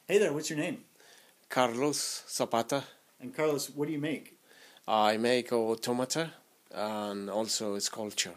Hey there, what's your name? Carlos Zapata. And Carlos, what do you make? I make automata and also sculpture.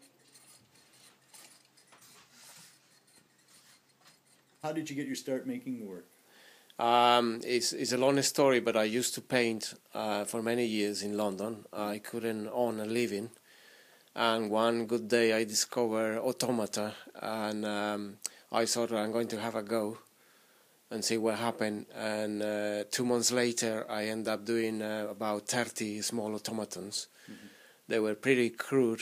How did you get your start making work? It's a long story, but I used to paint for many years in London. I couldn't earn a living, and one good day I discovered automata, and I thought I'm going to have a go and see what happened. And 2 months later, I ended up doing about 30 small automatons. Mm-hmm. They were pretty crude,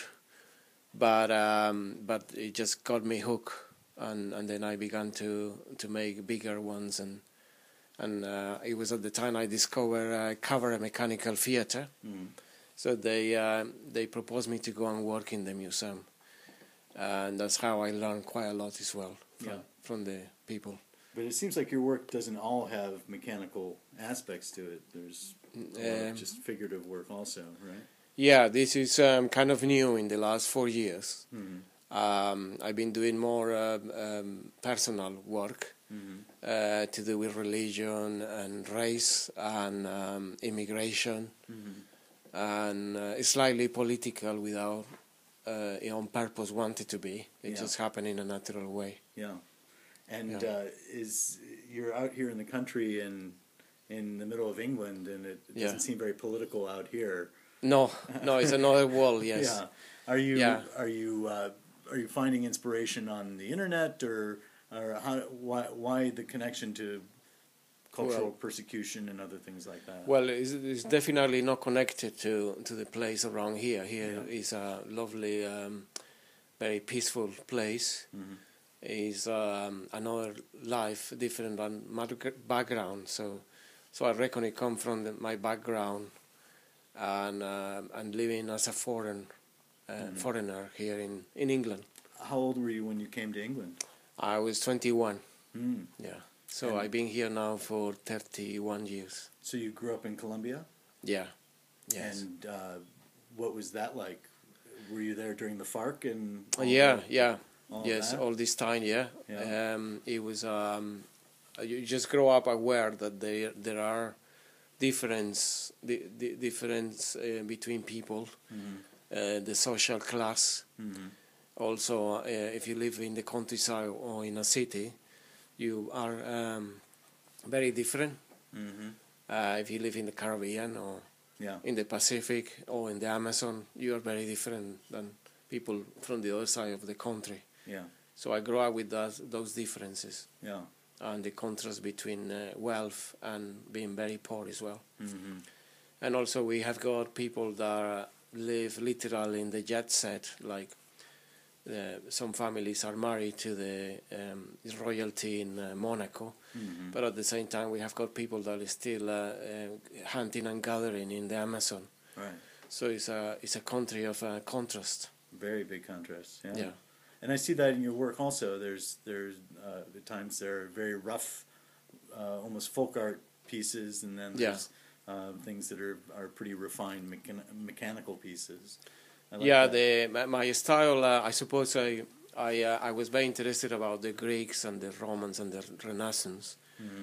but it just got me hooked, and then I began to make bigger ones, and it was at the time I discovered Cabaret Mechanical Theatre. Mm-hmm. So they proposed me to go and work in the museum, and that's how I learned quite a lot as well from the people. But it seems like your work doesn't all have mechanical aspects to it. There's just figurative work also, right? Yeah, this is kind of new in the last 4 years. Mm-hmm. I've been doing more personal work to do with religion and race and immigration, and slightly political without on purpose wanted to be. It just happened in a natural way. Yeah. And you're out here in the country and in the middle of England, and it doesn't seem very political out here. No, it's another world. Yes. Yeah. Are you finding inspiration on the internet, or why the connection to cultural persecution and other things like that? Well, it's definitely not connected to the place around here. Here is a lovely, very peaceful place. Mm-hmm. Is another life different than my background. So I reckon it comes from my background and living as a foreigner here in England. How old were you when you came to England? I was 21. Mm. Yeah. So I've been here now for 31 years. So you grew up in Colombia? Yeah. Yes. And what was that like? Were you there during the FARC and? Yeah. All yes, that? all this time, yeah. It was you just grow up aware that there are difference between people, the social class. Mm-hmm. Also, if you live in the countryside or in a city, you are very different. Mm-hmm. If you live in the Caribbean or Yeah. in the Pacific or in the Amazon, you are very different than people from the other side of the country. Yeah. So I grew up with those differences. Yeah. And the contrast between wealth and being very poor as well. Mm-hmm. And also we have got people that live literally in the jet set, like some families are married to the royalty in Monaco, but at the same time we have got people that are still hunting and gathering in the Amazon. Right. So it's a country of contrast. Very big contrast. Yeah. And I see that in your work also. There's at times there are very rough, almost folk art pieces, and then there's things that are pretty refined mechanical pieces. I like that. My style. I suppose I was very interested about the Greeks and the Romans and the Renaissance,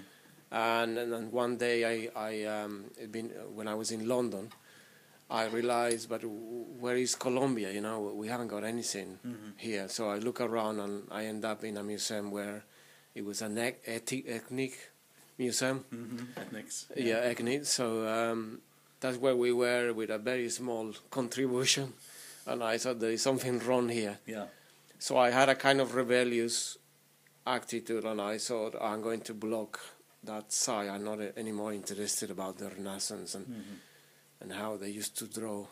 and one day when I was in London, I realized, but where is Colombia? You know, we haven't got anything here. So I look around and I end up in a museum where it was an ethnic museum. Ethnics. Yeah, ethnic. So that's where we were with a very small contribution. And I thought there is something wrong here. Yeah. So I had a kind of rebellious attitude, and I thought I'm going to block that side. I'm not anymore interested about the Renaissance and how they used to draw.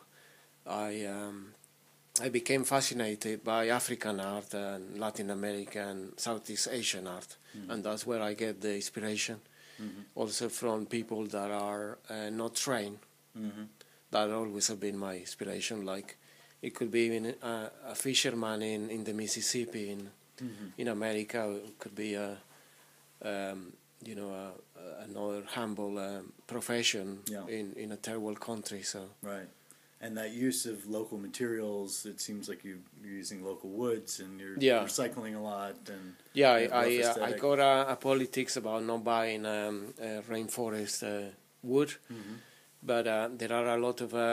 I became fascinated by African art and Latin American, Southeast Asian art, and that's where I get the inspiration. Also from people that are not trained. That always have been my inspiration. Like it could be even a fisherman in the Mississippi in America. It could be another humble profession in a third world country. So right. And that use of local materials, it seems like you're using local woods and you're recycling a lot. And I got a politics about not buying rainforest wood, but there are a lot of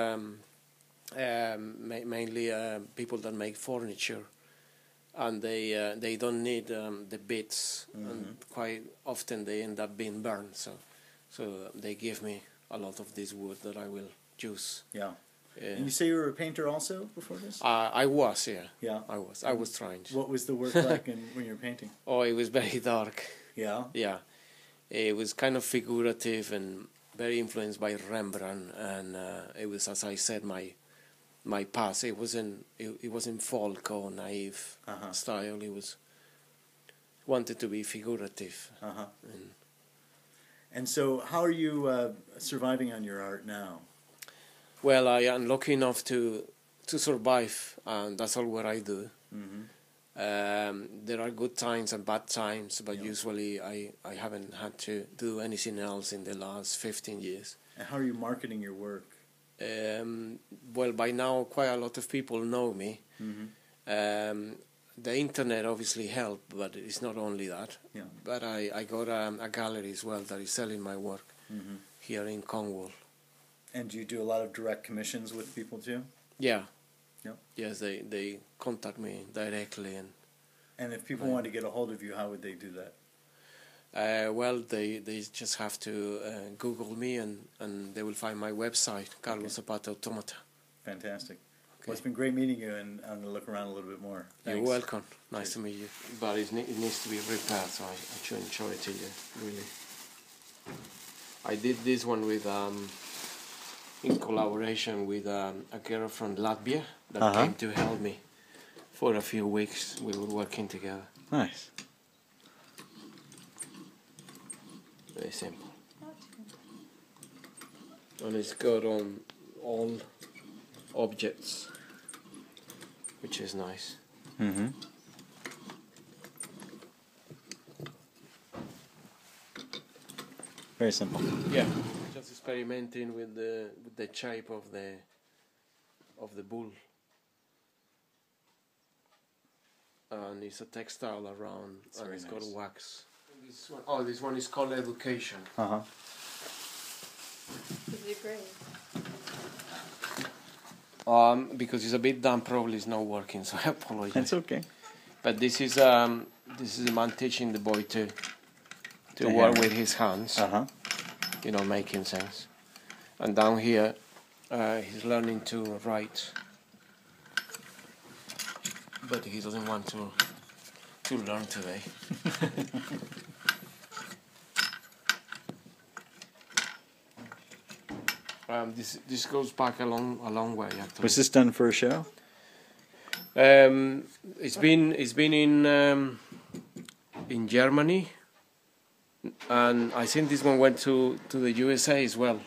mainly people that make furniture, and they don't need the bits, and quite often they end up being burned. So they give me a lot of this wood that I will use. Yeah. And you say you were a painter also before this? I was, yeah. Yeah. I was trying. What was the work like when you were painting? Oh, it was very dark. Yeah? Yeah. It was kind of figurative and very influenced by Rembrandt, and it was, as I said, my past. It wasn't folk or naive style. It was wanted to be figurative. And so how are you surviving on your art now? Well, I am lucky enough to survive, and that's all what I do. There are good times and bad times, but usually I haven't had to do anything else in the last 15 years. And how are you marketing your work? Well, by now quite a lot of people know me. The internet obviously helped, but it's not only that. Yeah. But I got a gallery as well that is selling my work here in Cornwall. And do you do a lot of direct commissions with people too? Yeah. Yep. Yes, they contact me directly. And if people want to get a hold of you, how would they do that? Well, they just have to Google me and they will find my website, Zapata automata. Fantastic. Okay. Well, it's been great meeting you, and I'm going to look around a little bit more. Thanks. You're welcome. Nice to meet you. But it needs to be repaired, so I shouldn't show it to you, really. I did this one with... in collaboration with a girl from Latvia that came to help me for a few weeks. We were working together. Nice. Very simple. And it's got on all objects, which is nice. Very simple. Yeah. Just experimenting with the shape of the bull, and it's a textile around, and it's got wax. This one is called Education. Is it great? Because it's a bit damp, probably it's not working, so I apologize. That's okay. But this is a man teaching the boy to work with his hands. You know, making sense. And down here, he's learning to write, but he doesn't want to learn today. This goes back a long way, actually. Was this done for a show? It's been in Germany. And I think this one went to the USA as well.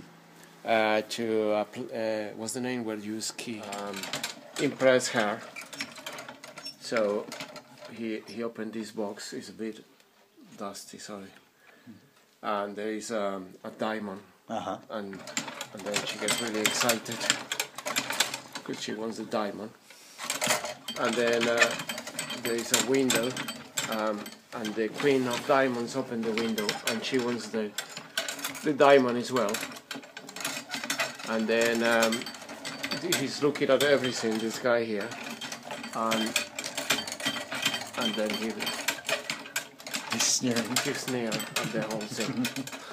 What's the name where you ski? Impress her. So he opened this box. It's a bit dusty, sorry. And there is a diamond. And then she gets really excited because she wants the diamond. And then there is a window. And the Queen of Diamonds opened the window, and she wants the diamond as well. And then he's looking at everything, this guy here, and then he's sneering. He's sneering at the whole thing.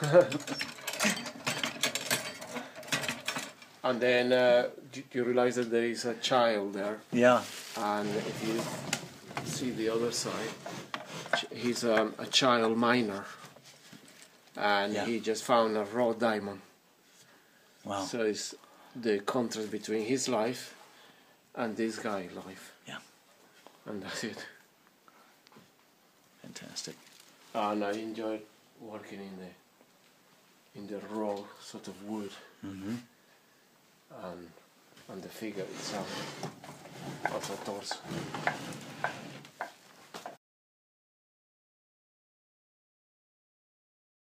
And then you realize that there is a child there. Yeah. And if you see the other side. He's a child miner, and he just found a raw diamond. Wow. So it's the contrast between his life and this guy's life. Yeah. And that's it. Fantastic. And I enjoyed working in the raw sort of wood. And the figure itself of the torso.